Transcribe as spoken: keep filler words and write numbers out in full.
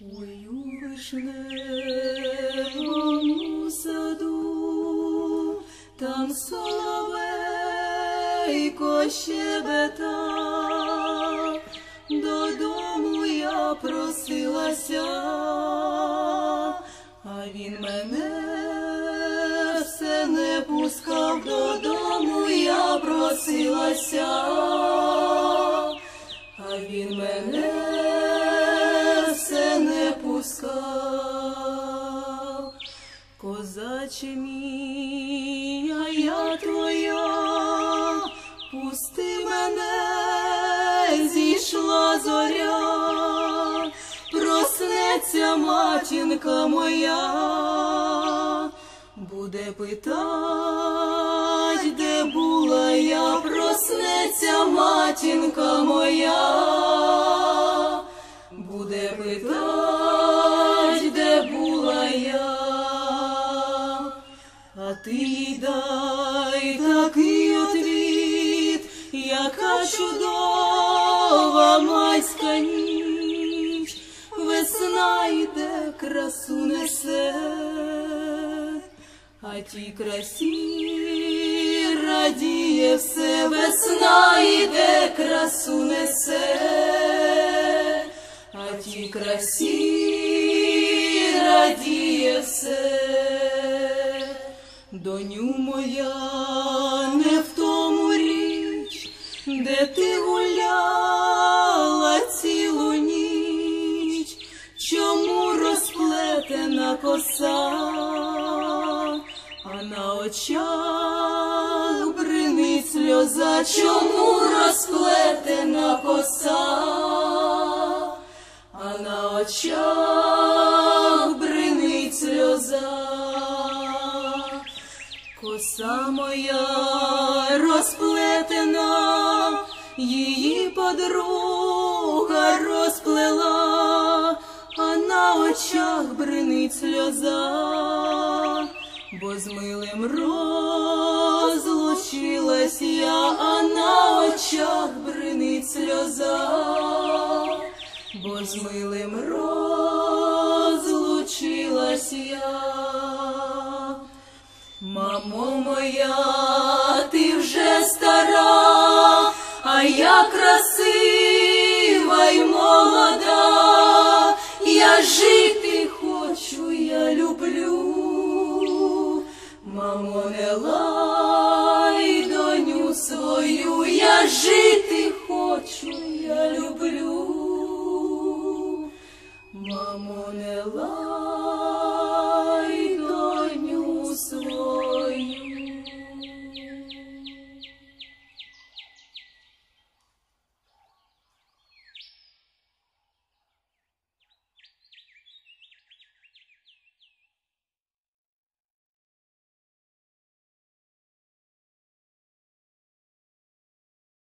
Ой, у вишневому саду, там соловейко щебетав, додому я просилася, а він мене все не пускав, додому я просилася, а він мене все не пускав. Козаче мій, а я твоя, пусти мене, зійшла зоря, проснеться матінка моя, буде питать, де була я, проснеться матінка моя, буде питать, де була я. А ти їй дай такий отвіт, яка чудова майська ніч, весна йде, красу несе, а тій красі радіє все, весна йде, красу несе, а тій красі радіє все. Доню моя, не в тому річ, де ти гуляла цілу ніч, чому розплетена коса, а на очах бринить сльоза, чому розплетена коса, а на очах бринить сльоза. Коса моя розплетена, її подруга розплела, а на очах бринить сльоза, бо з милим розлучилась я, а на очах бринить сльоза, бо з милим розлучилась я. Мамо моя, ти вже стара, а я красива й молода, я жити хочу, я люблю. Мамо, не ла